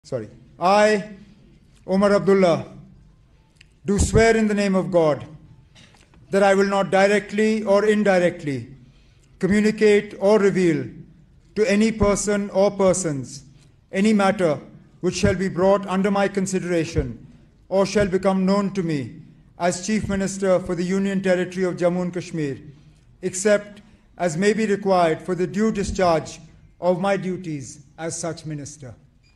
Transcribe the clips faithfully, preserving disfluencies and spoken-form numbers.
Sorry. I, Omar Abdullah, do swear in the name of God that I will not directly or indirectly communicate or reveal to any person or persons any matter which shall be brought under my consideration or shall become known to me as Chief Minister for the Union Territory of Jammu and Kashmir, except as may be required for the due discharge of my duties as such Minister.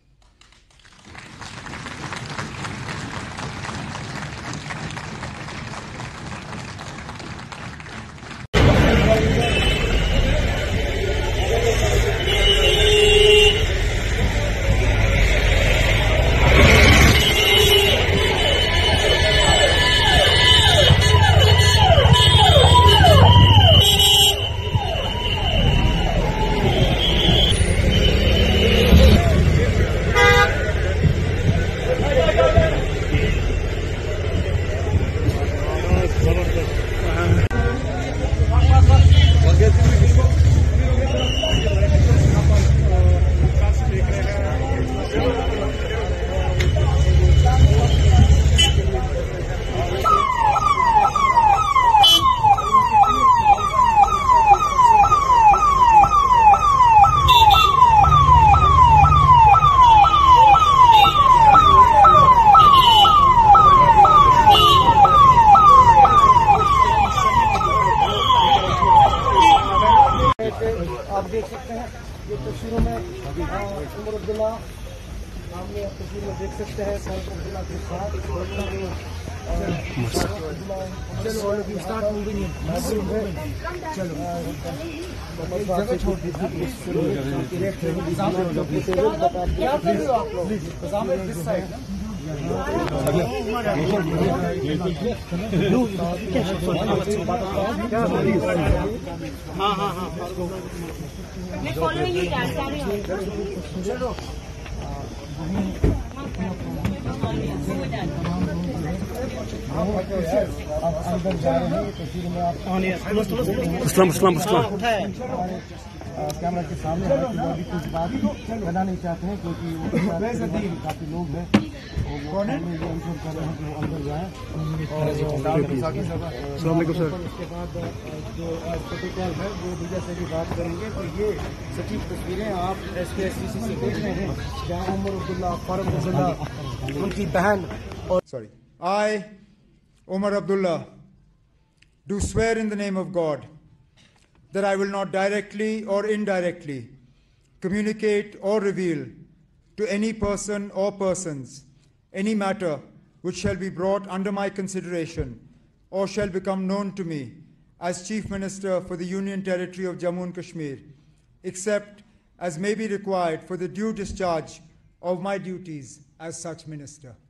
आप देख सकते हैं ये तस्वीरों में उमर अब्दुल्ला सामने आप तस्वीर में देख सकते हैं फारूक अब्दुल्ला के साथ जगह छोड़ हाँ हाँ हाँ मैं फॉलोइंग यू डैड सारे चलो आप अंदर जा रहे हैं तस्वीर में आप इस्लाम इस्लाम इस्लाम कैमरा के सामने है कि अभी कुछ बात करना नहीं चाहते हैं क्योंकि काफी लोग हैं और वो इंश्योर कर रहे हैं कि वो अंदर जाएं और उसके बाद जो प्रोटोकॉल है वो मीडिया से भी बात करेंगे। तो ये सटीक तस्वीरें आप एस के एस टी सी से देख रहे हैं जहाँ उमर अब्दुल्ला फारूक अब्दुल्ला उनकी बहन और Sorry. I, Omar Abdullah, do swear in the name of God that I will not directly or indirectly communicate or reveal to any person or persons any matter which shall be brought under my consideration or shall become known to me as Chief Minister for the Union Territory of Jammu and Kashmir, except as may be required for the due discharge of my duties as such Minister.